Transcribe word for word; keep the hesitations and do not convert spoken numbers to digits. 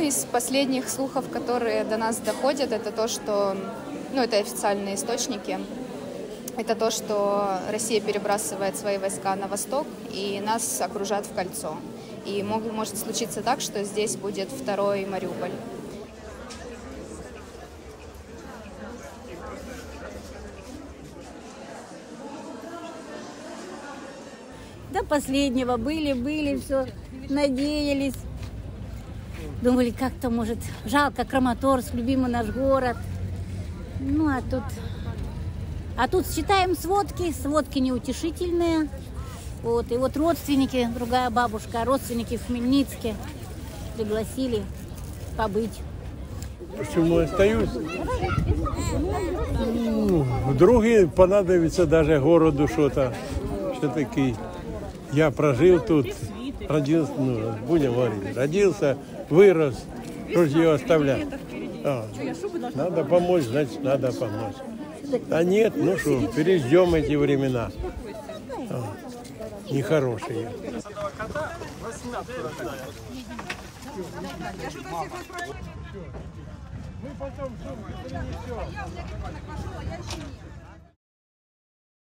из последних слухов, которые до нас доходят, это то, что, ну, это официальные источники, это то, что Россия перебрасывает свои войска на восток и нас окружат в кольцо. И мог, может случиться так, что здесь будет второй Мариуполь. До последнего были, были, все, надеялись. Думали, как-то, может, жалко Краматорск, любимый наш город. Ну, а тут... А тут читаем сводки, сводки неутешительные. Вот, и вот родственники, другая бабушка, родственники в Хмельницке пригласили побыть. Почему остаюсь? Ну, вдруг понадобится даже городу что-то. Все-таки я прожил тут, родился, ну, будем говорить, родился, вырос, что же ее оставлять? А, надо помочь, значит, надо помочь. А нет, ну что, переждем эти времена. А, нехорошие. Мы потом сумку принесем.